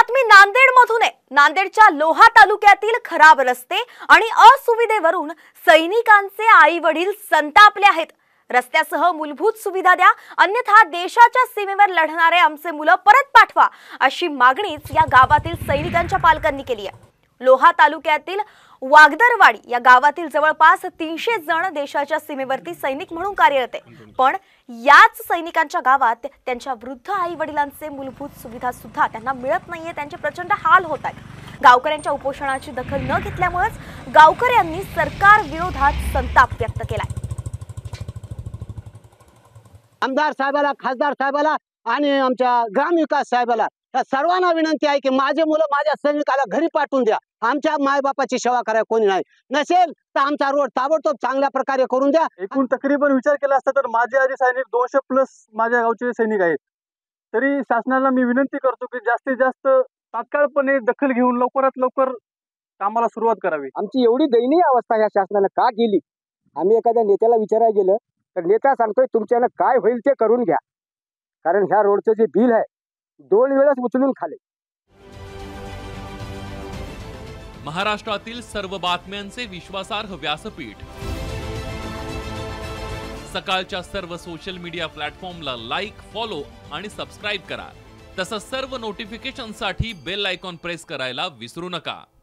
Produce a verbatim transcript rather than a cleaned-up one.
बातमी नांदेडमधून आहे। नांदेडच्या लोहा तालुक्यातील खराब रस्ते आणि असुविधेवरून सैनिकांचे आई वडील संतापले आहेत। रस्त्यासह मूलभूत सुविधा द्या, अन्यथा देशाच्या सीमेवर लढणारे आमचे मुलं परत पाठवा, अशी मागणीच या गावातील सैनिकांच्या पालकांनी केली आहे। लोहा तालुक्यातील वागदरवाडी या गावातील जवळपास तीनशे जण देशाच्या सीमेवरती सैनिक म्हणून कार्यरत आहेत, पण याच सैनिकांच्या गावात त्यांच्या वृद्ध आई वडिलांचे मूलभूत सुविधा सुद्धा त्यांना मिळत नाहीये। त्यांचे प्रचंड हाल होत आहेत। गावकऱ्यांच्या उपोषणाची दखल न घेतल्यामुळेच गावकऱ्यांनी सरकार विरोधात संताप व्यक्त केलाय। आमदार साहेबाला, खासदार साहेबाला आणि आमच्या ग्रामविकास साहेबाला या सर्वांना विनंती आहे की माझे मुलं माझ्या सैनिकाला घरी पाठवून द्या। आमच्या मायबापाची सेवा करायला कोणी नाही, नसेल तर आमचा रोड ताबडतोब चांगल्या प्रकारे करून द्या। एकूण तकरीबन विचार केला असता तर माझे आधी सैनिक दोनशे प्लस माझ्या गावचे सैनिक आहेत। तरी शासनाला मी विनंती करतो की जास्तीत जास्त तात्काळपणे दखल घेऊन लवकरात लवकर कामाला सुरुवात करावी। आमची एवढी दयनीय अवस्था या शासनाने का केली? आम्ही एखाद्या नेत्याला विचारायला गेलं तर नेता सांगतोय तुमच्यानं काय होईल ते करून घ्या, कारण ह्या रोडचं जे बिल आहे दोन वेळेस उचलून खाले। महाराष्ट्रातील सर्व बातम्यांचे विश्वासार्ह व्यासपीठ, सकाळच्या सर्व सोशल मीडिया प्लॅटफॉर्मला लाईक, फॉलो आणि सबस्क्राईब करा। तसंच सर्व नोटिफिकेशनसाठी बेल आयकॉन प्रेस करायला विसरू नका।